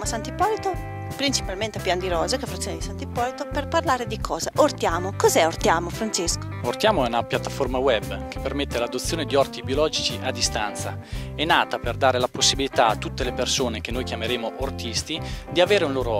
Sant'Ippolito, principalmente a Pian di Rose, che è frazione di Sant'Ippolito, per parlare di cosa? Ortiamo. Cos'è Ortiamo, Francesco? Ortiamo è una piattaforma web che permette l'adozione di orti biologici a distanza. È nata per dare la possibilità a tutte le persone che noi chiameremo ortisti di avere un loro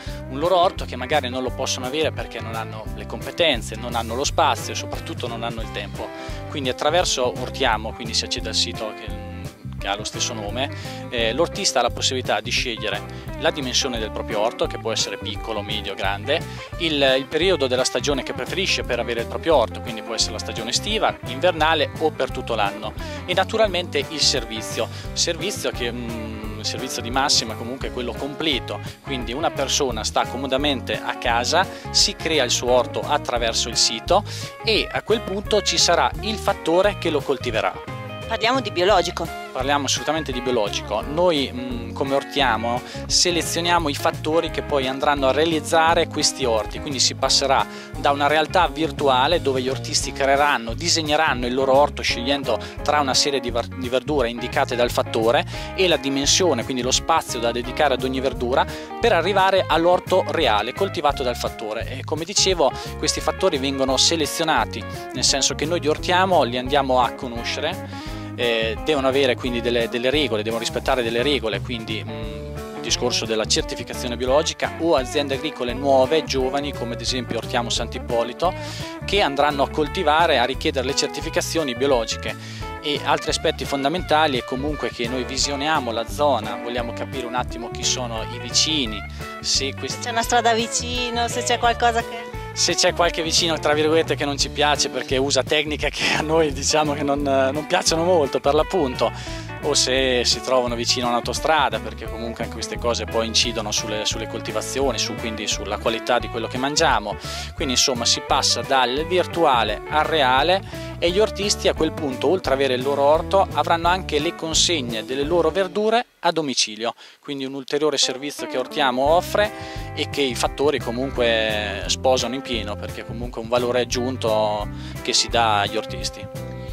orto che magari non lo possono avere perché non hanno le competenze, non hanno lo spazio e soprattutto non hanno il tempo. Quindi attraverso Ortiamo, quindi si accede al sito che ha lo stesso nome, l'ortista ha la possibilità di scegliere la dimensione del proprio orto, che può essere piccolo, medio, grande, il periodo della stagione che preferisce per avere il proprio orto, quindi può essere la stagione estiva, invernale o per tutto l'anno, e naturalmente il servizio che il servizio di massima è comunque quello completo, quindi una persona sta comodamente a casa, si crea il suo orto attraverso il sito e a quel punto ci sarà il fattore che lo coltiverà. Parliamo di biologico. Parliamo assolutamente di biologico. Noi come Ortiamo selezioniamo i fattori che poi andranno a realizzare questi orti, quindi si passerà da una realtà virtuale dove gli ortisti creeranno, disegneranno il loro orto scegliendo tra una serie di verdure indicate dal fattore e la dimensione, quindi lo spazio da dedicare ad ogni verdura, per arrivare all'orto reale coltivato dal fattore. E come dicevo, questi fattori vengono selezionati, nel senso che noi di Ortiamo li andiamo a conoscere. Devono avere quindi delle regole, devono rispettare delle regole, quindi il discorso della certificazione biologica, o aziende agricole nuove, giovani, come ad esempio Ortiamo Sant'Ippolito, che andranno a coltivare, a richiedere le certificazioni biologiche. E altri aspetti fondamentali è comunque che noi visioniamo la zona, vogliamo capire un attimo chi sono i vicini, se c'è una strada vicino, se c'è qualcosa che... Se c'è qualche vicino tra virgolette che non ci piace perché usa tecniche che a noi diciamo che non piacciono molto per l'appunto, o se si trovano vicino a un'autostrada, perché comunque anche queste cose poi incidono sulle coltivazioni, quindi sulla qualità di quello che mangiamo. Quindi insomma si passa dal virtuale al reale e gli ortisti a quel punto, oltre ad avere il loro orto, avranno anche le consegne delle loro verdure a domicilio, quindi un ulteriore servizio che Ortiamo offre e che i fattori comunque sposano in pieno, perché comunque è un valore aggiunto che si dà agli ortisti.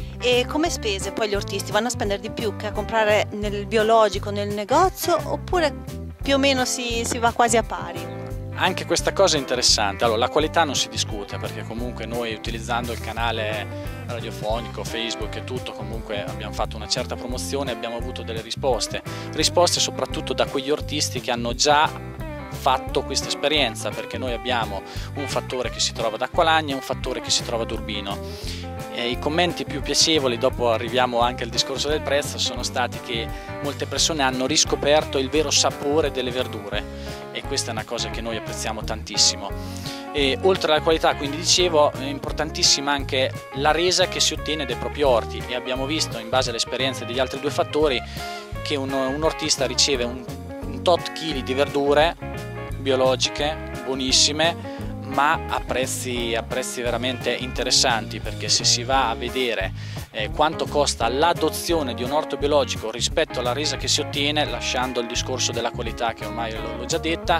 E come spese poi gli ortisti vanno a spendere di più che a comprare nel biologico, nel negozio, oppure più o meno si va quasi a pari? Anche questa cosa è interessante. Allora, la qualità non si discute, perché comunque noi, utilizzando il canale radiofonico, Facebook e tutto, comunque abbiamo fatto una certa promozione e abbiamo avuto delle risposte soprattutto da quegli ortisti che hanno già fatto questa esperienza, perché noi abbiamo un fattore che si trova ad Acqualagna e un fattore che si trova ad Urbino. I commenti più piacevoli, dopo arriviamo anche al discorso del prezzo, sono stati che molte persone hanno riscoperto il vero sapore delle verdure, e questa è una cosa che noi apprezziamo tantissimo. E oltre alla qualità, quindi dicevo, è importantissima anche la resa che si ottiene dai propri orti, e abbiamo visto in base all'esperienza degli altri due fattori che un ortista riceve un tot chili di verdure biologiche, buonissime, ma a prezzi veramente interessanti, perché se si va a vedere quanto costa l'adozione di un orto biologico rispetto alla resa che si ottiene, lasciando il discorso della qualità che ormai l'ho già detta,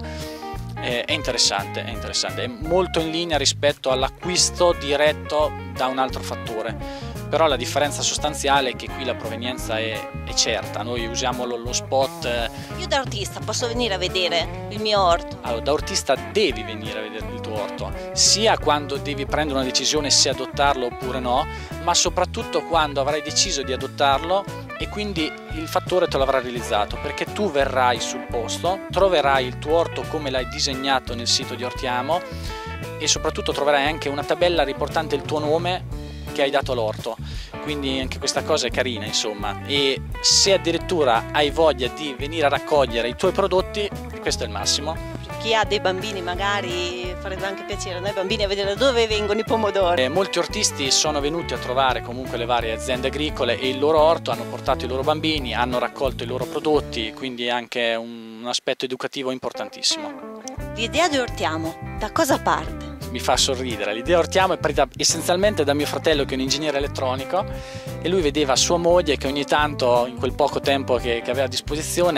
è interessante, è molto in linea rispetto all'acquisto diretto da un altro fattore. Però la differenza sostanziale è che qui la provenienza è certa, noi usiamo lo spot. Io da artista posso venire a vedere il mio orto? Allora, da artista devi venire a vedere il tuo orto, sia quando devi prendere una decisione se adottarlo oppure no, ma soprattutto quando avrai deciso di adottarlo e quindi il fattore te lo avrà realizzato, perché tu verrai sul posto, troverai il tuo orto come l'hai disegnato nel sito di Ortiamo e soprattutto troverai anche una tabella riportante il tuo nome che hai dato all'orto, quindi anche questa cosa è carina, insomma. E se addirittura hai voglia di venire a raccogliere i tuoi prodotti, questo è il massimo. Chi ha dei bambini magari farebbe anche piacere a noi bambini a vedere da dove vengono i pomodori. Molti ortisti sono venuti a trovare comunque le varie aziende agricole e il loro orto, hanno portato i loro bambini, hanno raccolto i loro prodotti, quindi è anche un aspetto educativo importantissimo. L'idea di Ortiamo da cosa parte? Mi fa sorridere, l'idea Ortiamo è partita essenzialmente da mio fratello, che è un ingegnere elettronico, e lui vedeva sua moglie che ogni tanto, in quel poco tempo che aveva a disposizione,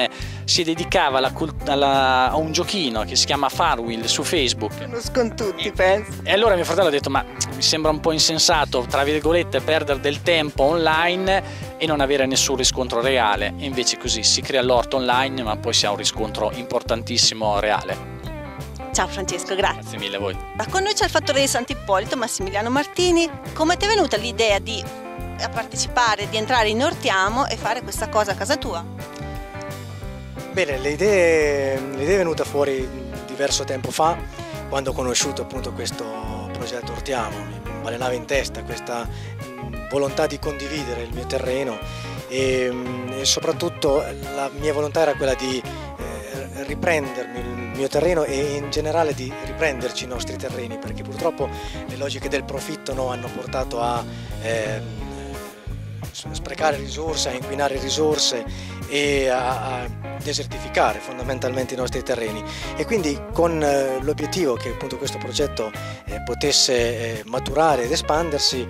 si dedicava a un giochino che si chiama Farwheel su Facebook. Conoscono tutti, penso. E allora mio fratello ha detto: ma mi sembra un po' insensato, tra virgolette, perdere del tempo online e non avere nessun riscontro reale. E invece così si crea l'orto online, ma poi si ha un riscontro importantissimo reale. Ciao Francesco, grazie. Grazie mille a voi. Con noi c'è il fattore di Sant'Ippolito, Massimiliano Martini. Come ti è venuta l'idea di partecipare, di entrare in Ortiamo e fare questa cosa a casa tua? Bene, l'idea è venuta fuori diverso tempo fa, quando ho conosciuto appunto questo progetto Ortiamo. Mi balenava in testa questa volontà di condividere il mio terreno e soprattutto la mia volontà era quella di riprendermi il mio terreno e in generale di riprenderci i nostri terreni, perché purtroppo le logiche del profitto hanno portato a sprecare risorse, a inquinare risorse e a desertificare fondamentalmente i nostri terreni, e quindi con l'obiettivo che appunto questo progetto potesse maturare ed espandersi,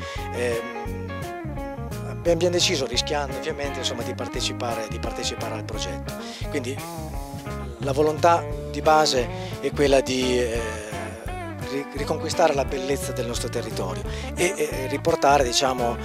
abbiamo deciso, rischiando ovviamente, insomma, di partecipare al progetto. Quindi la volontà di base è quella di riconquistare la bellezza del nostro territorio e riportare, diciamo,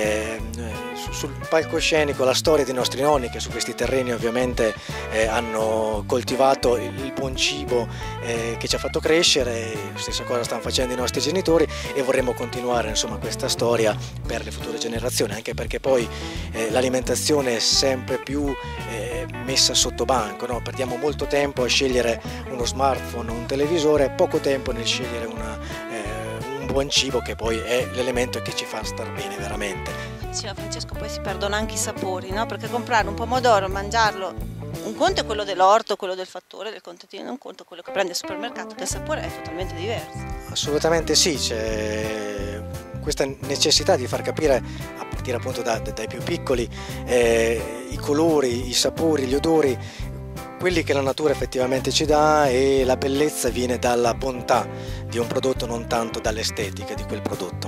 sul palcoscenico la storia dei nostri nonni, che su questi terreni ovviamente hanno coltivato il buon cibo che ci ha fatto crescere. Stessa cosa stanno facendo i nostri genitori e vorremmo continuare, insomma, questa storia per le future generazioni, anche perché poi l'alimentazione è sempre più messa sotto banco, no? Perdiamo molto tempo a scegliere uno smartphone o un televisore, poco tempo nel scegliere un buon cibo, che poi è l'elemento che ci fa star bene veramente. Diceva Francesco, poi si perdono anche i sapori, no? Perché comprare un pomodoro, mangiarlo, un conto è quello dell'orto, quello del fattore, del contadino, un conto è quello che prende al supermercato, che il sapore è totalmente diverso. Assolutamente sì, c'è questa necessità di far capire, a partire appunto dai più piccoli, i colori, i sapori, gli odori, quelli che la natura effettivamente ci dà, e la bellezza viene dalla bontà di un prodotto, non tanto dall'estetica di quel prodotto.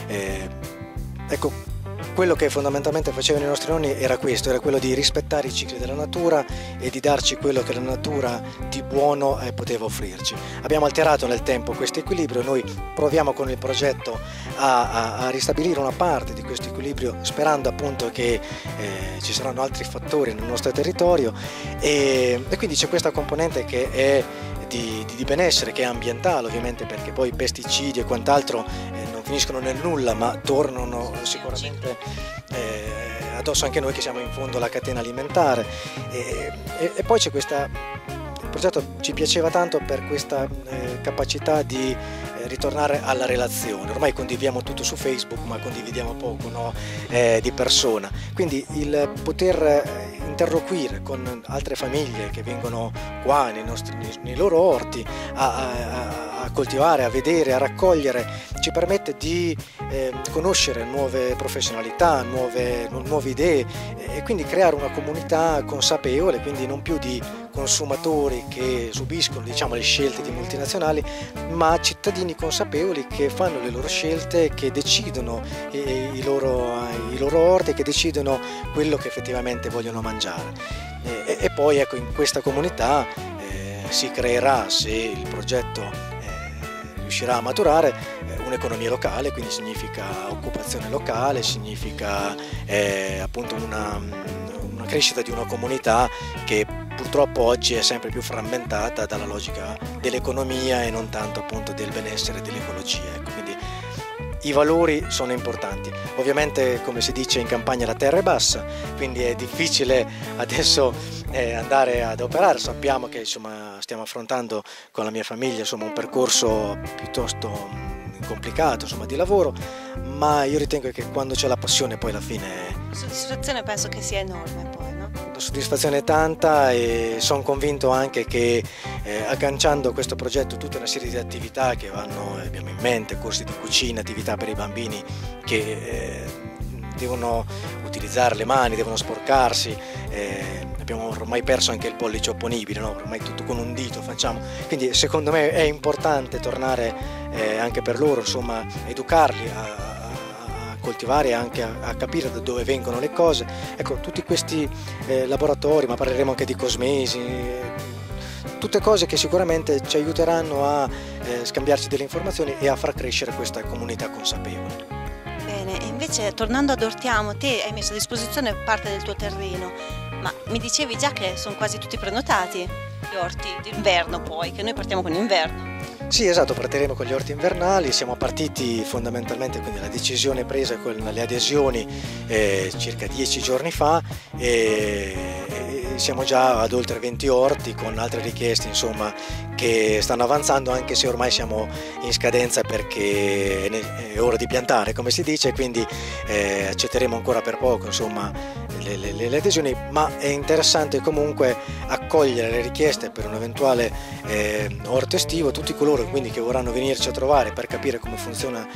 Ecco, quello che fondamentalmente facevano i nostri nonni era questo, era quello di rispettare i cicli della natura e di darci quello che la natura di buono poteva offrirci. Abbiamo alterato nel tempo questo equilibrio, noi proviamo con il progetto a ristabilire una parte di questo equilibrio, sperando appunto che ci saranno altri fattori nel nostro territorio, e quindi c'è questa componente che è di benessere, che è ambientale ovviamente, perché poi pesticidi e quant'altro non finiscono nel nulla, ma tornano sicuramente addosso anche noi che siamo in fondo alla catena alimentare. E poi c'è questa, il progetto ci piaceva tanto per questa capacità di ritornare alla relazione. Ormai condividiamo tutto su Facebook, ma condividiamo poco, no? Di persona. Quindi il poter interloquire con altre famiglie che vengono qua nei loro orti a coltivare, a vedere, a raccogliere, ci permette di conoscere nuove professionalità, nuove idee, e quindi creare una comunità consapevole, quindi non più di consumatori che subiscono, diciamo, le scelte di multinazionali, ma cittadini consapevoli che fanno le loro scelte, che decidono i loro orti, che decidono quello che effettivamente vogliono mangiare. E poi, ecco, in questa comunità si creerà, se il progetto riuscirà a maturare, un'economia locale, quindi significa occupazione locale, significa appunto una crescita di una comunità che purtroppo oggi è sempre più frammentata dalla logica dell'economia e non tanto appunto del benessere e dell'ecologia. Ecco, quindi i valori sono importanti. Ovviamente, come si dice in campagna, la terra è bassa, quindi è difficile adesso andare ad operare. Sappiamo che, insomma, stiamo affrontando con la mia famiglia, insomma, un percorso piuttosto complicato, insomma, di lavoro, ma io ritengo che quando c'è la passione poi alla fine La soddisfazione penso che sia enorme poi, no? la soddisfazione è tanta, e sono convinto anche che agganciando a questo progetto tutta una serie di attività che abbiamo in mente, corsi di cucina, attività per i bambini che devono utilizzare le mani, devono sporcarsi, abbiamo ormai perso anche il pollice opponibile, no? Ormai tutto con un dito facciamo, quindi secondo me è importante tornare anche per loro, insomma, educarli a coltivare e anche a capire da dove vengono le cose. Ecco, tutti questi laboratori, ma parleremo anche di cosmesi, tutte cose che sicuramente ci aiuteranno a scambiarci delle informazioni e a far crescere questa comunità consapevole. Bene, e invece tornando ad Ortiamo, te hai messo a disposizione parte del tuo terreno, ma mi dicevi già che sono quasi tutti prenotati gli orti d'inverno, poi, che noi partiamo con l'inverno. Sì, esatto, partiremo con gli orti invernali, siamo partiti fondamentalmente, quindi la decisione presa con le adesioni circa 10 giorni fa e siamo già ad oltre 20 orti con altre richieste, insomma, che stanno avanzando, anche se ormai siamo in scadenza perché è ora di piantare, come si dice, quindi accetteremo ancora per poco, insomma, le adesioni, ma è interessante comunque accogliere le richieste per un eventuale orto estivo, tutti coloro quindi che vorranno venirci a trovare per capire come funziona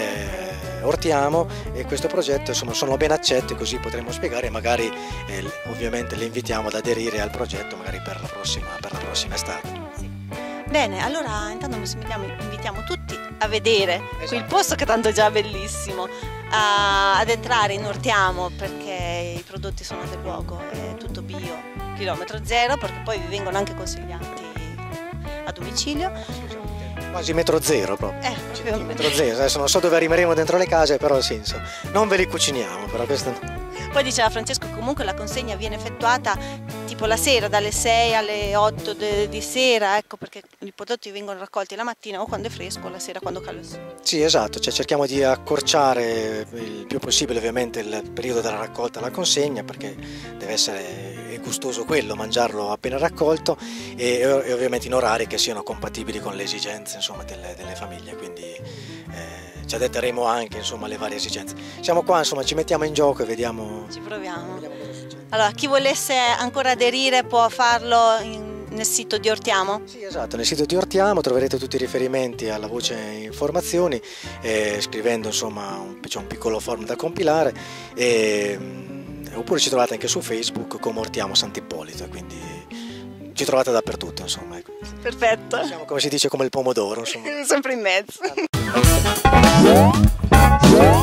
Ortiamo, e questo progetto, insomma, sono ben accetti, così potremo spiegare e magari ovviamente le invitiamo ad aderire al progetto magari per la prossima estate. Sì. Bene, allora intanto invitiamo tutti a vedere il posto, che tanto è già bellissimo, ad entrare in Ortiamo, perché i prodotti sono del luogo, è tutto bio, chilometro zero, perché poi vi vengono anche consigliati a domicilio. Quasi metro zero proprio. Proprio Metro zero, adesso non so dove arriveremo dentro le case, però sì, non ve li cuciniamo, però questo... Poi diceva Francesco che comunque la consegna viene effettuata tipo la sera, dalle 6 alle 8 di sera, ecco, perché i prodotti vengono raccolti la mattina o quando è fresco o la sera quando cala il sole. Sì, esatto, cioè cerchiamo di accorciare il più possibile ovviamente il periodo della raccolta alla consegna, perché deve essere gustoso quello, mangiarlo appena raccolto, e ovviamente in orari che siano compatibili con le esigenze, insomma, delle famiglie, quindi ci adatteremo anche, insomma, alle varie esigenze. Siamo qua, insomma, ci mettiamo in gioco e vediamo. Ci proviamo. Vediamo cosa succede. Allora, chi volesse ancora aderire può farlo nel sito di Ortiamo? Sì, esatto, nel sito di Ortiamo troverete tutti i riferimenti alla voce informazioni, scrivendo, insomma, c'è un piccolo form da compilare, oppure ci trovate anche su Facebook come Ortiamo Sant'Ippolito, quindi ci trovate dappertutto, insomma. Ecco. Perfetto. Siamo, come si dice, come il pomodoro, insomma. Sempre in mezzo.